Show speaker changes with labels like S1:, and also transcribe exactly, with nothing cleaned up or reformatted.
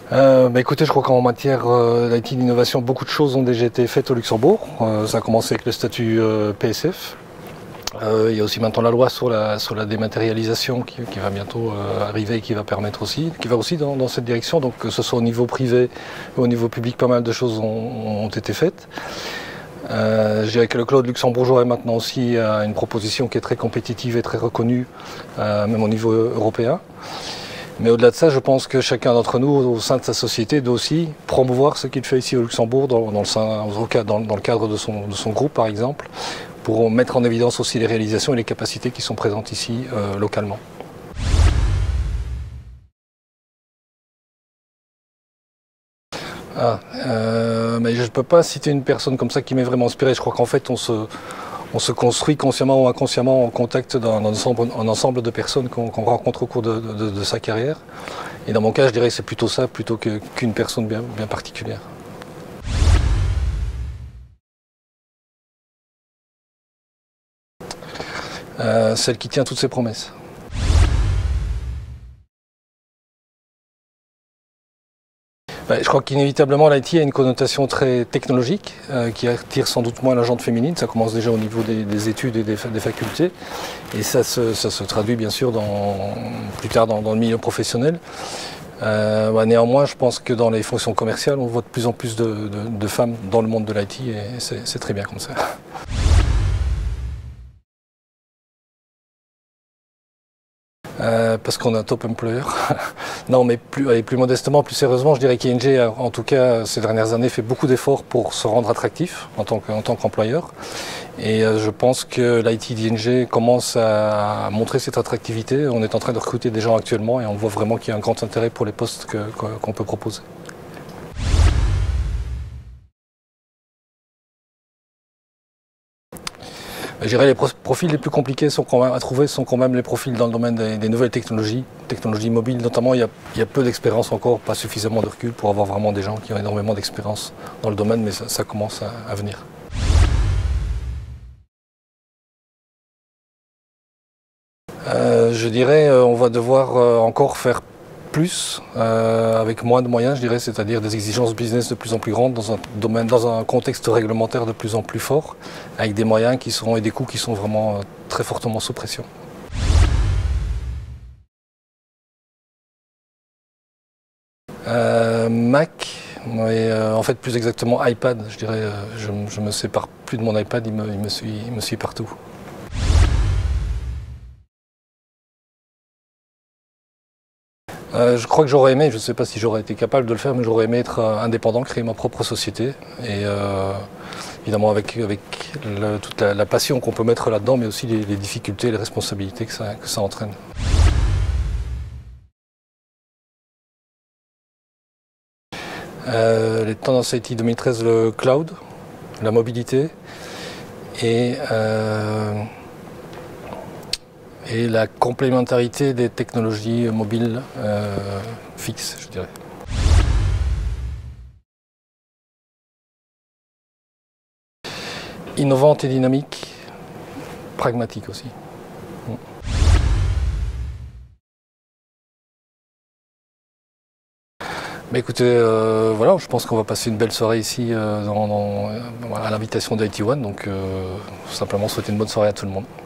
S1: Euh, bah écoutez, je crois qu'en matière euh, d'I T d'innovation, beaucoup de choses ont déjà été faites au Luxembourg. Euh, ça a commencé avec le statut euh, P S F. Euh, il y a aussi maintenant la loi sur la, sur la dématérialisation qui, qui va bientôt euh, arriver et qui va permettre aussi, qui va aussi dans, dans cette direction. Donc que ce soit au niveau privé ou au niveau public, pas mal de choses ont, ont été faites. Euh, je dirais que le cloud luxembourgeois est maintenant aussi euh, une proposition qui est très compétitive et très reconnue, euh, même au niveau européen. Mais au-delà de ça, je pense que chacun d'entre nous, au sein de sa société, doit aussi promouvoir ce qu'il fait ici au Luxembourg, dans, dans, le, dans, dans le cadre de son, de son groupe par exemple, pour mettre en évidence aussi les réalisations et les capacités qui sont présentes ici euh, localement. Ah, euh, mais je ne peux pas citer une personne comme ça qui m'est vraiment inspirée. Je crois qu'en fait, on se, on se construit consciemment ou inconsciemment en contact d'un ensemble, un ensemble de personnes qu'on qu'on rencontre au cours de, de, de sa carrière. Et dans mon cas, je dirais que c'est plutôt ça, plutôt que, qu'une personne bien, bien particulière. Euh, celle qui tient toutes ses promesses. Ben, je crois qu'inévitablement l'I T a une connotation très technologique euh, qui attire sans doute moins la gente féminine. Ça commence déjà au niveau des, des études et des, des facultés. Et ça se, ça se traduit bien sûr dans, plus tard dans, dans le milieu professionnel. Euh, bah, néanmoins, je pense que dans les fonctions commerciales, on voit de plus en plus de, de, de femmes dans le monde de l'I T et c'est très bien comme ça. Euh, parce qu'on est un top employer. Non, mais plus, allez, plus modestement, plus sérieusement, je dirais qu'I N G, en tout cas, ces dernières années, fait beaucoup d'efforts pour se rendre attractif en tant qu'employeur. Et euh, je pense que l'I T d'I N G commence à montrer cette attractivité. On est en train de recruter des gens actuellement et on voit vraiment qu'il y a un grand intérêt pour les postes qu'on peut proposer. Je dirais les profils les plus compliqués sont quand même à trouver sont quand même les profils dans le domaine des, des nouvelles technologies, technologies mobiles notamment. Il y a, il y a peu d'expérience encore, pas suffisamment de recul pour avoir vraiment des gens qui ont énormément d'expérience dans le domaine, mais ça, ça commence à, à venir. Euh, je dirais euh, on va devoir euh, encore faire plus euh, avec moins de moyens, je dirais, c'est-à-dire des exigences business de plus en plus grandes dans un domaine, dans un contexte réglementaire de plus en plus fort, avec des moyens qui sont et des coûts qui sont vraiment euh, très fortement sous pression. Euh, Mac, mais euh, en fait plus exactement iPad, je dirais, euh, je, je me sépare plus de mon iPad, il me, il me suit, il me suit partout. Euh, je crois que j'aurais aimé, je ne sais pas si j'aurais été capable de le faire, mais j'aurais aimé être euh, indépendant, créer ma propre société. Et euh, évidemment avec, avec le, toute la, la passion qu'on peut mettre là-dedans, mais aussi les, les difficultés, les responsabilités que ça, que ça entraîne. Euh, les tendances I T deux mille treize, le cloud, la mobilité et, euh, et la complémentarité des technologies mobiles euh, fixes, je dirais. Innovante et dynamique, pragmatique aussi. Mais écoutez, euh, voilà, je pense qu'on va passer une belle soirée ici euh, dans, dans, à l'invitation d'I T One, donc euh, simplement souhaiter une bonne soirée à tout le monde.